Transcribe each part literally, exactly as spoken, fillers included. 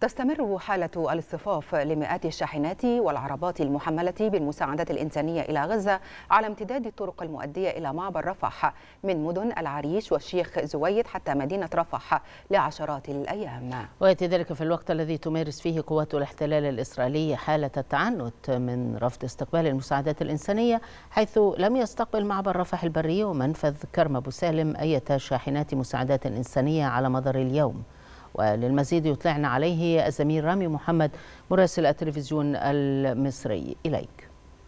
تستمر حالة الاصطفاف لمئات الشاحنات والعربات المحملة بالمساعدات الإنسانية إلى غزة على امتداد الطرق المؤدية إلى معبر رفح من مدن العريش والشيخ زويد حتى مدينة رفح لعشرات الأيام. ويأتي ذلك في الوقت الذي تمارس فيه قوات الاحتلال الإسرائيلي حالة التعنت من رفض استقبال المساعدات الإنسانية، حيث لم يستقبل معبر رفح البري ومنفذ كرم أبو سالم أي شاحنات مساعدات إنسانية على مدار اليوم. وللمزيد يطلعنا عليه الزميل رامي محمد مراسل التلفزيون المصري. إليك.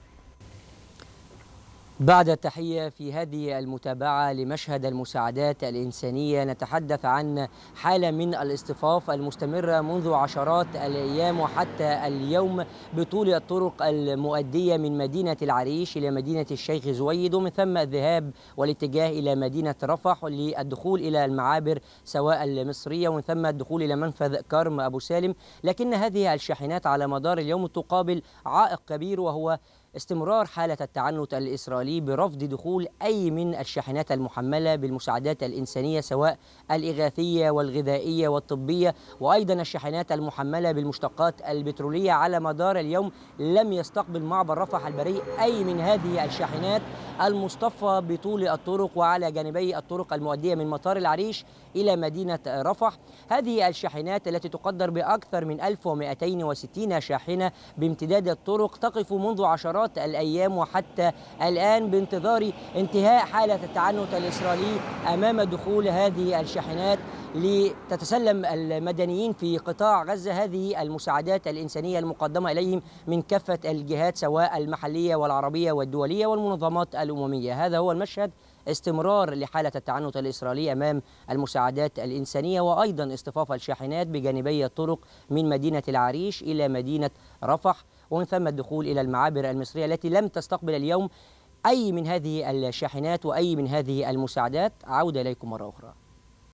بعد التحية في هذه المتابعة لمشهد المساعدات الإنسانية، نتحدث عن حالة من الاصطفاف المستمرة منذ عشرات الأيام وحتى اليوم بطول الطرق المؤدية من مدينة العريش إلى مدينة الشيخ زويد، ومن ثم الذهاب والاتجاه إلى مدينة رفح للدخول إلى المعابر سواء المصرية ومن ثم الدخول إلى منفذ كرم أبو سالم. لكن هذه الشاحنات على مدار اليوم تقابل عائق كبير، وهو استمرار حالة التعنت الإسرائيلي برفض دخول أي من الشاحنات المحملة بالمساعدات الإنسانية سواء الإغاثية والغذائية والطبية، وأيضا الشاحنات المحملة بالمشتقات البترولية. على مدار اليوم لم يستقبل معبر رفح البري أي من هذه الشاحنات المصطفى بطول الطرق وعلى جانبي الطرق المؤدية من مطار العريش إلى مدينة رفح. هذه الشاحنات التي تقدر بأكثر من ألف ومئتين وستين شاحنة بامتداد الطرق تقف منذ عشرات الأيام وحتى الآن بانتظار انتهاء حالة التعنت الإسرائيلي أمام دخول هذه الشاحنات لتتسلم المدنيين في قطاع غزة هذه المساعدات الإنسانية المقدمة إليهم من كافة الجهات سواء المحلية والعربية والدولية والمنظمات الأممية. هذا هو المشهد، استمرار لحالة التعنت الإسرائيلي أمام المساعدات الإنسانية، وأيضا اصطفاف الشاحنات بجانبي الطرق من مدينة العريش إلى مدينة رفح، ومن ثم الدخول إلى المعابر المصرية التي لم تستقبل اليوم أي من هذه الشاحنات وأي من هذه المساعدات. عودة إليكم مرة أخرى.